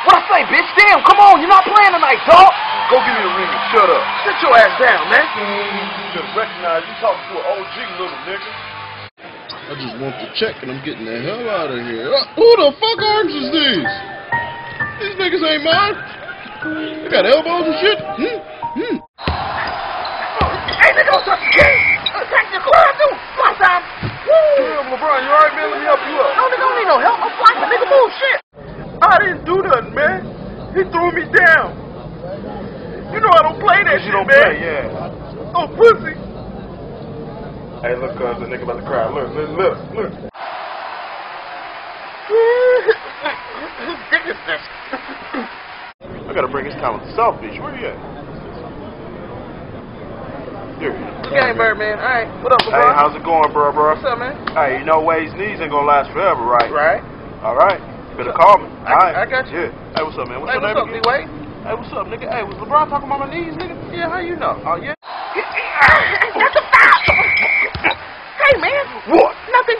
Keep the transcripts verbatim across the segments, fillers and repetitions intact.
What I say, bitch? Damn, come on, you're not playing tonight, dog. Go give me the ring and shut up. Sit your ass down, man. You just recognize you talking to an O G, little nigga. I just want the check and I'm getting the hell out of here. Uh, who the fuck arms is these? These niggas ain't mine. They got elbows and shit. Hmm? Hmm. Hey, nigga, what's up? Technical. What I do? Fly time. Woo! Damn, LeBron, you alright, man? Let me help you up. No, nigga, don't need no help. I'm flying, nigga. Bullshit. I didn't do nothing, man. He threw me down. You know I don't play that shit, You don't man. play, yeah. Oh, pussy. Hey, look, cuz, the nigga about to cry. Look, look, look, look. Whose dick is this? I gotta bring his talent to South Beach. Where you at? Here you go. Game bird, man. All right. What up, LeBron? Hey, how's it going, bro, bro? What's up, man? Hey, you know Wade's knees ain't gonna last forever, right? Right. All right. Better call me. I, All right. I got you. Yeah. Hey, what's up, man? What's Hey, your what's name up, again? D-Wade? Hey, what's up, nigga? Hey, was LeBron talking about my knees, nigga? Yeah, how you know? Oh, yeah? That's a foul. Hey, man. What? Nothing.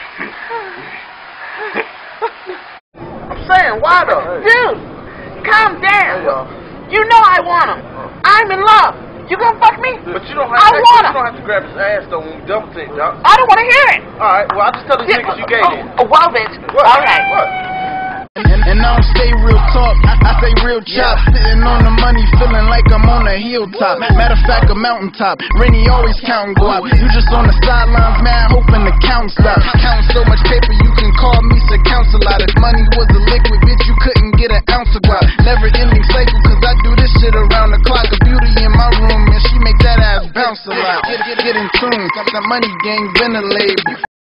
I'm saying, why though? Hey. Dude, calm down. Hey, y'all. You know I want him. I'm in love. You gonna fuck me? But you don't have I to, want you him. don't have to grab his ass though when we double take, dog. I don't want to hear it. All right, well, I'll just tell these Yeah, niggas you gay then. oh, well, bitch. What? All right. What? And, and I don't say real talk, I, I say real chop. Sitting on the money, feeling like I'm on a hilltop. Matter of fact, a mountaintop. Rainy always counting guap. You just on the sidelines, man, hoping the count stop. Counting so much paper, you can call me to counsel out. If money was a liquid, bitch, you couldn't get an ounce of guap. Never ending cycle, cause I do this shit around the clock. A beauty in my room, and she make that ass bounce a lot. Get, get, get in tune, the money gang been a label.